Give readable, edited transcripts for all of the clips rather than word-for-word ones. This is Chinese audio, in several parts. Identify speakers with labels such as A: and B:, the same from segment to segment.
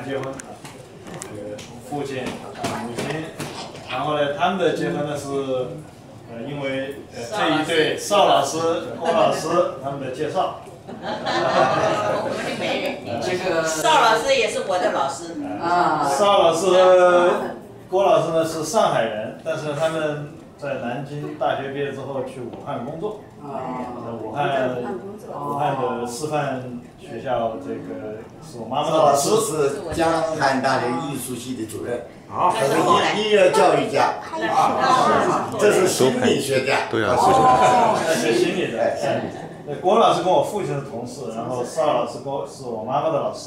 A: 结婚，这个父亲、母亲，然后呢，他们的结婚呢是因为这一对邵老师、郭老师他们的介绍。
B: 我们的媒人，
C: 这个
B: 邵老师也是我的老师
C: 啊。
A: 邵老师、郭老师呢是上海人，但是他们在南京大学毕业之后去武汉工作。武汉的师范学校，这个是我妈妈的老师。
D: 是江汉大学艺术系的主任，
B: 他
D: 是音乐教育家，这是心理学家，
E: 对啊，
A: 学心理的。郭老师跟我父亲是同事，然后邵老师是我妈妈的老师。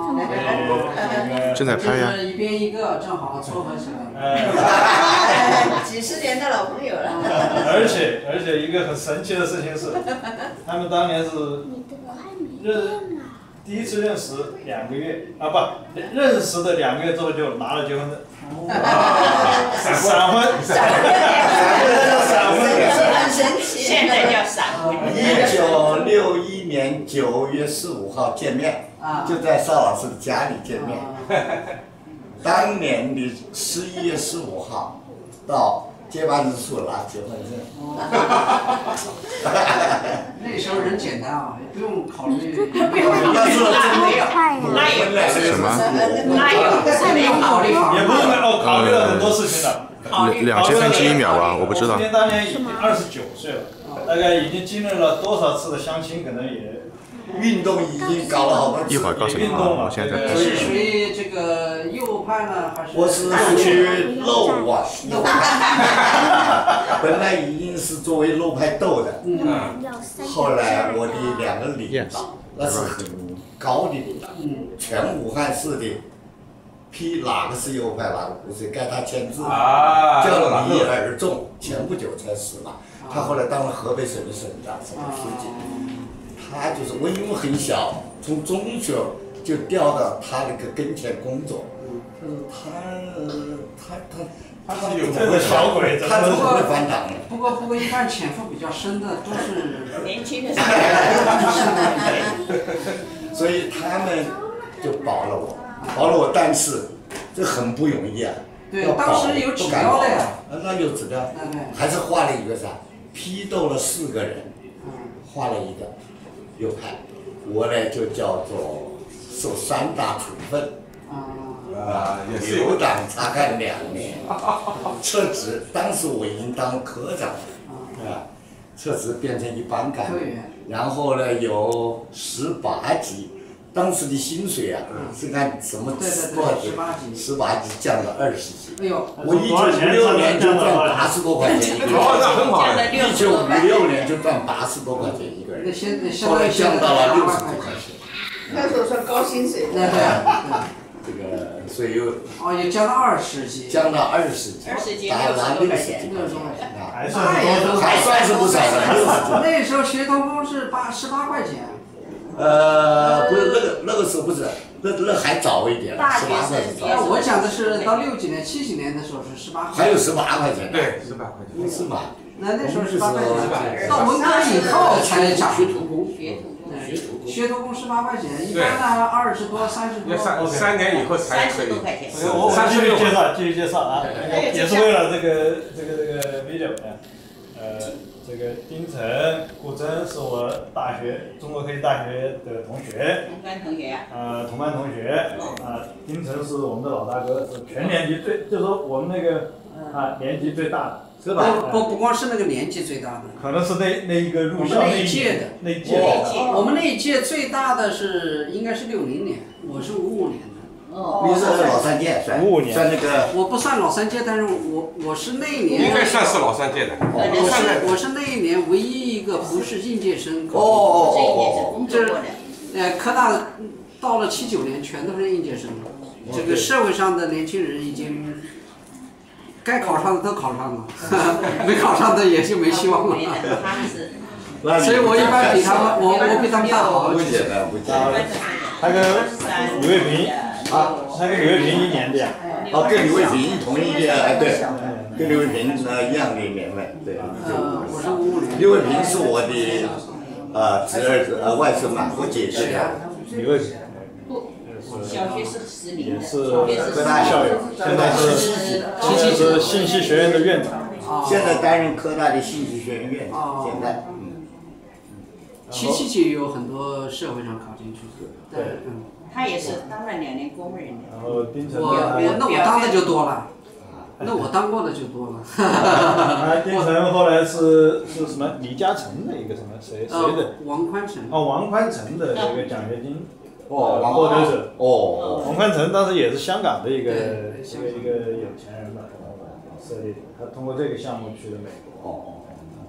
E: 正在拍呀。
C: 就是一边一个，正好撮合起来。
B: 几十年的老朋友了。
A: 而且一个很神奇的事情是，他们当年是第一次认识2个月啊，不，认识的2个月之后就拿了结婚证。闪婚，
B: 很神奇。现在叫闪婚。
D: 1961年9月15号见面，就在邵老师的家里见面。当年的11月15号到结办日处拿结婚证。
C: 那时候人简单啊，也不用考虑。
D: 那是
E: 什么？
C: 没有考虑法。
A: 也不是考虑了很多事情的。
E: 2千分之1秒吧，我不知道。
A: 今年当年已经29岁了，大概已经经历了多少次的相亲，可能也
D: 运动已经搞了好多次。
E: 一会儿告诉你啊，我现在在拍。
C: 是属于这个右派呢，还是？
D: 我是属于肉啊，右派。本来已经是作为肉派斗的，后来我的2个领导，那是很高的领导，全武汉市的。 批哪个是右派，哪个不是，该他签字，叫你而重，前不久才死了。他后来当了河北省的省长、省书记。他就是我，因为很小，从中学就调到他那个跟前工作。他是有
A: 这个小鬼，
D: 他怎么会反党呢？
C: 不过一般潜伏比较深的都是
B: 年轻的时
D: 候。所以他们就保了我。 保了我，但是这很不容易啊！
C: 对，当时有指标的呀。
D: 那有指标，还是画了一个啥？批斗了4个人，画了一个右派，我呢就叫做受3大处分。留党察看2年，撤职。当时我已经当科长了，撤职变成一般干部，然后呢有18级。 当时的薪水啊，是按什么多少级？18级降到20级。
C: 哎呦，
D: 我1956年就赚80多块钱一个人。1956年就赚80多块钱一个人。后来降到了60多块钱。
B: 那时候算高薪水。
C: 对。
D: 这个所以又。
C: 也降到20级。
D: 降到20级。
B: 20级60多块钱。
A: 还算是不少的。
C: 那时候学徒工是18块钱。
D: 不是那个时候不是，那还早一点，18块钱。
C: 我讲的是到60几年、70几年的时候是18块钱。
D: 还有18块钱。
F: 对，18块钱。
D: 是吗？
C: 那时候18块钱，到文革以后才涨。学徒工18块钱，一般呢20多、30多。
F: 3年以后才可以。
B: 30多块钱。
A: 我继续介绍啊，也是为了这个 video 这个丁晨、顾真是我中国科技大学的同学，
B: 同班同学呀。
A: 同班同学丁晨是我们的老大哥，是全年级就是说我们那个年级最大的，
D: 是吧？
C: 不光是那个年纪最大的，
A: 可能是那一个入校
C: 那一届的
A: 那一届。
C: 我们那一届最大的应该是60年，我是55年的。
D: 你是老3届
A: ，55年，
D: 算那个。
C: 我不算老3届，但是我是那一年。
F: 应该算是老3届的。
C: 我是那一年唯一一个不是应届生。科大到了79年全都是应届生了。这个社会上的年轻人已经该考上的都考上了，没考上的也就没希望了。所以我一般比他们，我比他们大好几岁。
A: 他跟李卫平。 他跟李卫平1年的呀？
D: 跟李卫平同一届，对，跟李卫平一样的年份，对。
C: 我是55年。
D: 李卫平是我的侄儿子外甥嘛，我姐姐的。
A: 李卫平，
B: 小学是10名的，
A: 也是
D: 科大
A: 校友，现在是信息学院的院长。
D: 现在担任科大的信息学院院长。现在
C: 777有很多社会上考进去的。
A: 对。
B: 他也是当了2年公务员的。
A: 然后丁晨
C: 那我当的就多了。那我当过的就多了。
A: 丁晨后来是什么？李嘉诚的一个什么谁的？
C: 王宽成。
A: 王宽成的一个奖学金
D: 获
A: 得者。
D: 王
A: 宽成当时也是香港的一个有钱人吧，设立的。他通过这个项目去的美国。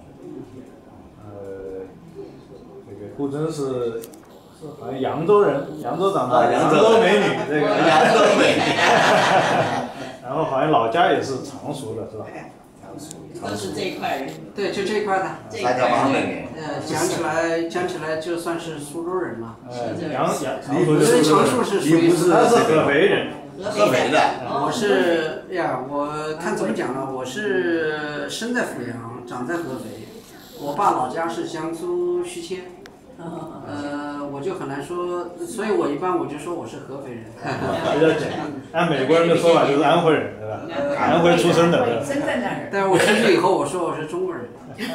A: 这个顾真是好像扬州人，扬州长大，扬州美女这个。
D: 扬州美女。
A: 然后好像老家也是常熟的，是吧？
B: 都是这一块人。
C: 对，就这一块的。
D: 他叫王美女。
C: 讲起来就算是苏州人嘛。
A: 常熟就是
C: 常熟是属于
A: 他是合肥人。
D: 合肥的。
C: 我是呀，我看怎么讲呢？我是生在阜阳，长在合肥。我爸老家是江苏徐谦。我就很难说，所以我一般就说我是合肥人。
A: 比较简单，按美国人的说法就是安徽人，对吧？安徽出生的。
B: 生在那儿。
C: 但是我出去以后，我说我是中国人。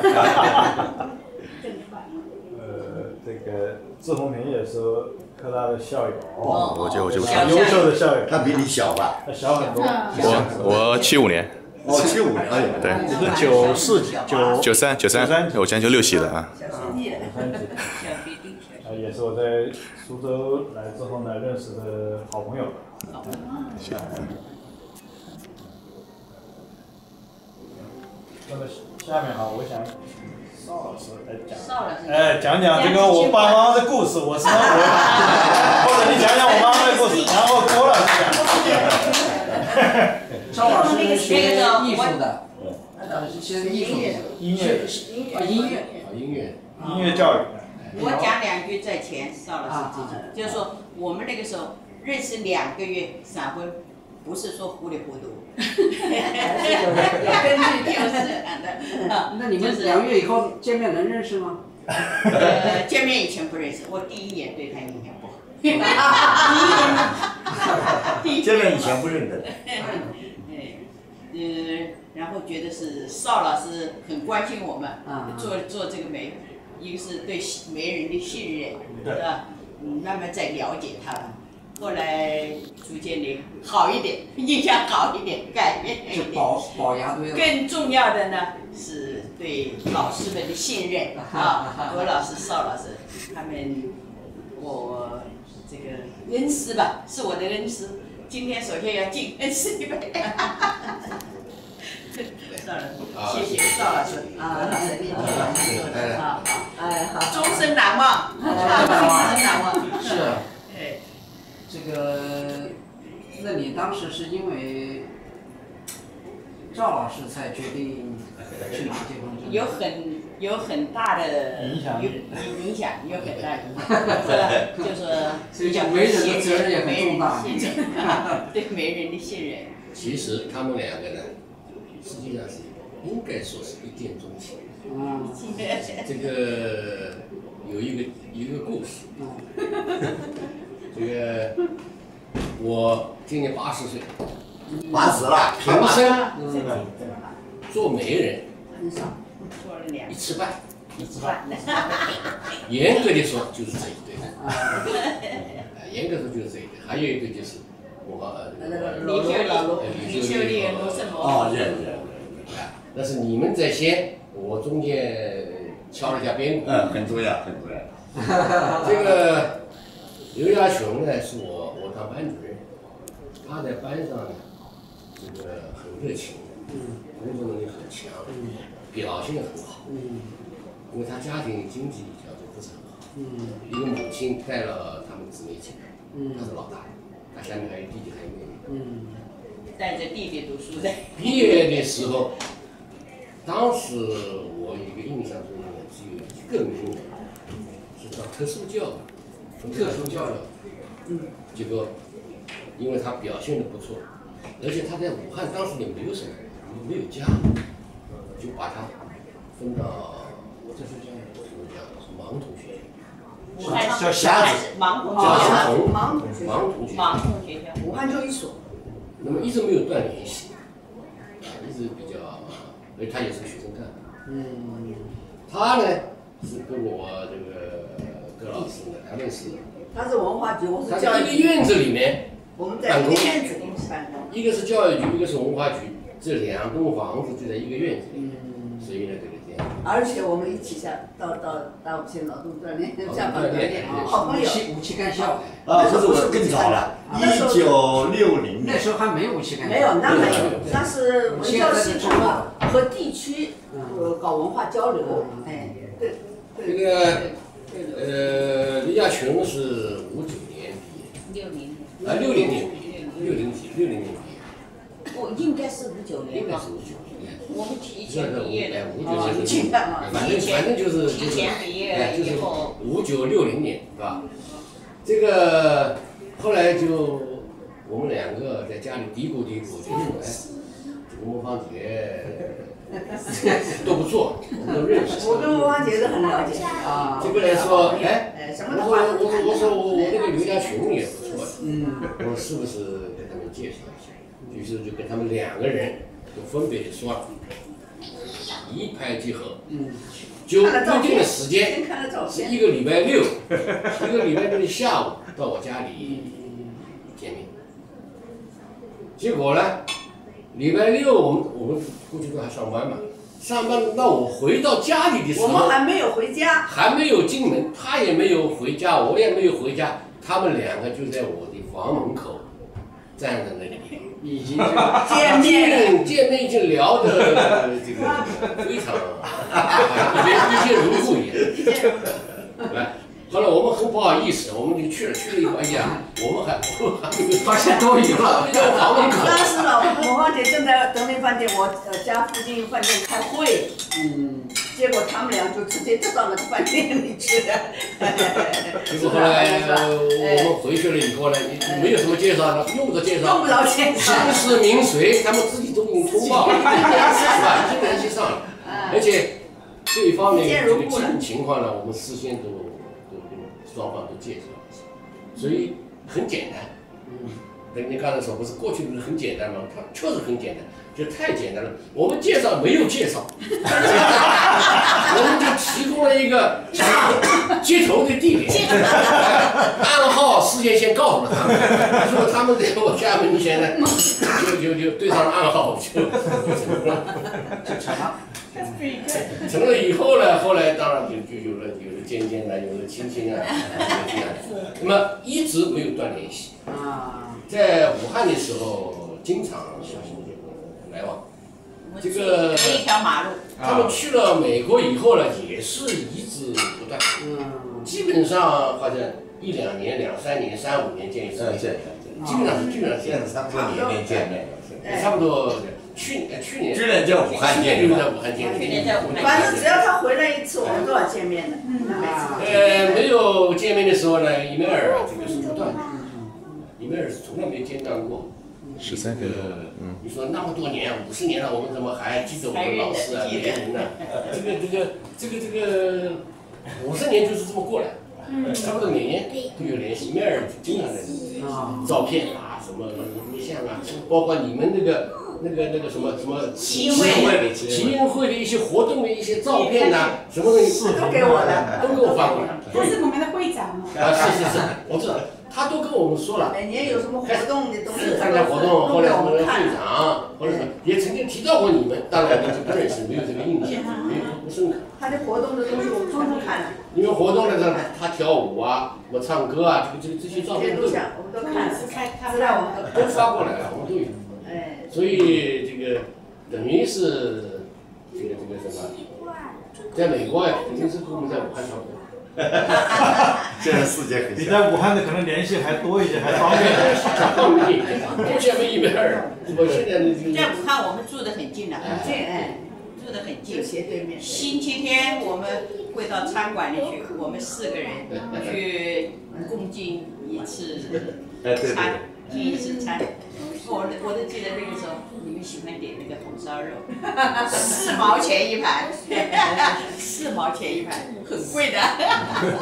A: 这个志宏平也是科大的校友。
E: 我就
A: 优秀的校友。
D: 他比你小吧？
A: 他小很多。
E: 我75年。
D: 75年，哎呦。
E: 对。
A: 你是
E: 93，我现在就6系的啊。
A: 也是我在苏州来之后呢认识的好朋友。
E: 谢谢。
A: 那么下面哈，我想邵老师来讲，讲这个我爸妈的故事，我是或者你讲讲我妈妈的故事，然后郭老师
C: 讲。邵老师是学艺术的，学艺术
A: 音乐教育。
B: 我讲2句在前，邵老师就是说我们那个时候认识2个月闪婚，不是说糊里糊涂，根据就是
C: 那你们2个月以后见面能认识吗？
B: 见面以前不认识，我第1眼对他印象不好。
D: 见面以前不认得。
B: 然后觉得是邵老师很关心我们，做这个媒。一个是对媒人的信任，是吧？慢慢在了解他了，后来逐渐的好一点，印象好一点，改变一点。
C: 保牙堆了。
B: 更重要的呢是对老师们的信任啊，郭老师、邵老师，他们我这个恩师吧，是我的恩师。今天首先要敬恩师一杯。邵老师，谢谢邵老师啊，好，终身难忘，终身难忘。
C: 是，这个，那你当时是因为赵老师才决定去拿结婚证？
B: 有很大的影响，有很大的影响，就是
C: 媒人的责任也很重大，
B: 对媒人的信任。
G: 其实他们2个呢，实际上是应该说是一见钟情。这个有一个故事。这个我今年80岁
D: ，80了，
G: 平生做媒人
B: 1
G: 次半，严格的说就是这一对。严格说就是这一对，还有一对就是
B: 李秀丽、罗胜罗。
G: 哦，但是你们在先，我中间敲了一下边鼓。
D: 很重要，很重要。
G: 这个刘亚雄呢，是我当班主任，他在班上呢，这个很热情，工作能力很强，表现很好。因为他家庭经济条件不是很好，一个母亲带了他们姊妹几个，他是老大，他下面还有弟弟还有妹妹。
B: 带着弟弟读书的。
G: 毕业的时候，当时我有一个印象中呢，只有一个名额，是上特殊教育，特殊教育。结果，因为他表现的不错，而且他在武汉当时也没有什么，没有家，就把他分到特殊教育盲童学校。
A: 叫瞎子，
B: 盲童学校，
H: 武汉就一所。
G: 那么一直没有断联系，一直比较，因为他也是个学生干部。他呢是跟我这个葛老师呢，他们是。
H: 他是文化局，我是
G: 他
H: 教育局。
G: 一个院子里面，
H: 我们在一个院子里办公。
G: 一个是教育局，一个是文化局，这两栋房子就在一个院子里，所以呢这个这样。
H: 而且我们一起到五线劳动锻炼，下班锻炼，好朋友。
C: 武器干校。
D: 啊，这是更早了，1960年。
C: 那时候还没有武器干校。
H: 没有，那没有，那是文教系统和地区搞文化交流，哎，对。
G: 这个李亚琼是59年毕业，60年毕业，60年毕业。
B: 我应该是59年吧。
G: 应该是59年。
B: 我们提前毕业的。
G: 反正就是
B: 提前毕业以后。
G: 59、60年是吧？这个后来就我们两个在家里嘀咕嘀咕，就说哎，这个孟芳杰都不错，我们都认识。
H: 我跟孟芳杰是很了解啊。
G: 这个来说，哎，
H: 我
G: 说我那个刘家群也不错，我说是不是给他们介绍一下？于是就跟他们2个人就分别说了，一拍即合，就规定的时间是1个礼拜6，1个礼拜6的下午到我家里见面。结果呢，礼拜6我们过去都还上班嘛，上班那我回到家里的时候，
H: 我们还没有回家，
G: 还没有进门，他也没有回家，我也没有回家，他们2个就在我的房门口站在那个地方。
C: 已经
G: 见面已经聊的这个非常，一见如故一样。来，后来我们很不好意思，我们就去了以后，哎呀，我们还
C: 发现多余了。
H: 当时呢，孟芳杰正在德明饭店，我家附近饭店开会，结果他们俩就直接到那个饭店里去了。
G: 结果后来我们回去了以后呢，没有什么介绍，用不着介绍，
H: 用不着介绍，
G: 姓氏名谁，他们自己都给你通报了，是吧？已经联系上了，而且对方面这个情况呢，我们事先都双方都介绍了，所以很简单。你刚才说不是过去不是很简单吗？它确实很简单，就太简单了。我们介绍没有介绍，我们就提供了一个接头的地点，暗号事先告诉了他们，结果他们在我家门前呢，就对上了暗号，就成了，成了以后呢，后来当然就有了渐渐的，有了亲啊，那么一直没有断联系。在武汉的时候，经常小心来往。这个
B: 一条马路。
G: 他们去了美国以后呢，也是一直不断。基本上好像1、2年、2、3年、3、5年见一次。基本上
D: 现在差不多年见面了。
G: 差不多。去年
D: 在武汉见面。
H: 反正只要他回来一次，我们都要见面的。
G: 没有见面的时候呢，伊梅尔这个是不断的。伊梅尔是从来没间断过。
E: 13个，
G: 你说那么多年，50年了，我们怎么还记得我们老师啊、别人呢？这个50年就是这么过来，差不多每年都有联系。伊梅尔经常来照片啊，什么录像啊，包括你们那个什么
B: 基金
G: 会的一些活动的一些照片呐，什么东西
H: 都给我了，
G: 都给我发过来。
I: 他是我们的会长嘛？
G: 是，我知道，他都跟我们说了。
H: 每年有什么活动的东西，
G: 参加活动，后来什么会长，或者是也曾经提到过你们，当然我们就不认识，没有这个印象，不深刻。
H: 他的活动的东西我们通通看了。
G: 因为活动的时候，他跳舞啊，什么唱歌啊，这些照片
H: 都我们都看了，资料我们
G: 都发过来了，我们都有。所以这个等于是这个什么，在美国呀，肯定是跟我们在武汉差不多。
D: 现在世界很小。
A: 你在武汉的可能联系还多一些，还方便。
G: 目前没120，我现在
B: 在武汉我们住得很近的，
H: 很近
B: 住得很近，
H: 斜对面。
B: 星期天我们会到餐馆里去，我们4个人去共进一次餐，进一次餐。我都记得那个时候，你们喜欢点那个红烧肉，4毛钱一盘，4毛钱一盘，很贵的。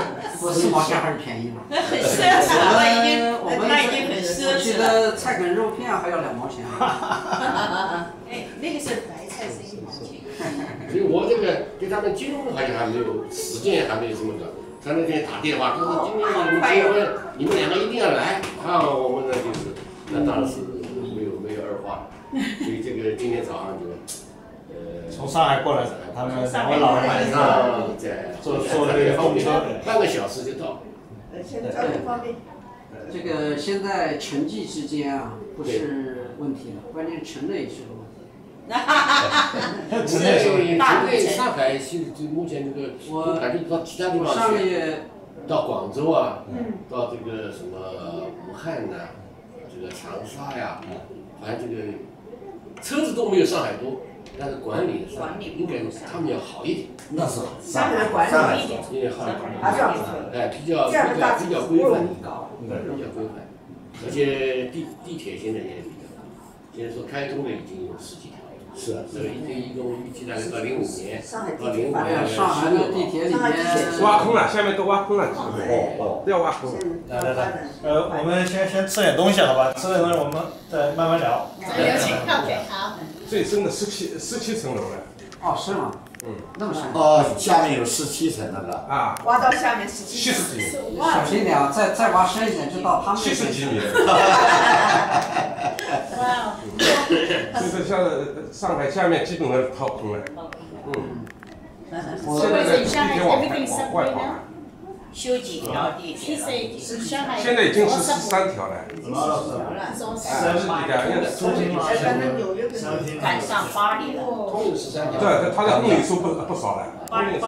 C: 4毛钱还是便宜了。
B: 那很奢侈了，那已经很奢
C: 我记
B: 侈了。
C: 得菜梗肉片还要2毛钱。
B: 哎，那个时候白菜是1毛钱。
G: 所以我这个对他们结婚好像还没有时间，还没有这么短。他那天打电话，他说今天你们结婚，你们2个一定要来。啊，我们呢就是，那当然是没有二话。所以这个今天早上就，
A: 从上海过来，他们2位老人晚上坐这个动车，
G: 半个小时就到。
H: 现在交通方便。
C: 这个现在城际之间啊，不是问题了，关键城内是个问题。
G: 城内上海现在目前这个，我感觉到其他地方
C: 上个月
G: 到广州啊，到这个什么武汉呐，这个长沙呀，反正这个车子都没有上海多，但是管理应该他们要好一点。
D: 那是
H: 上海管理一点，
G: 因为好，
H: 还是要不错。
G: 哎，比较规范，比较规范，而且地铁现在也比较大，现在说开通的已经有10几条。
D: 是啊，
G: 一共预计大概到05年，到05
C: 年，
G: 年
C: 上海的地铁里面
F: 挖空了，下面都挖空了，都要挖空。
A: 来，我们先吃点东西，好吧？吃点东西我们再慢慢聊。
I: 有请靠北好。
F: 最深的17层楼了。
C: 哦，是吗？那么深。
D: 哦，下面有17层那个。
F: 啊。
H: 挖到下面17
F: 几米。
C: 小心点啊！再挖深一点，就到他们
F: 70几米。
I: 哇。
F: 就是像上海下面基本上掏空了。现在的地铁往外跑了。
B: 修几条地铁了？
F: 现在已经是13条了。
B: 赶上巴黎了。
F: 对，它的公里数不少了。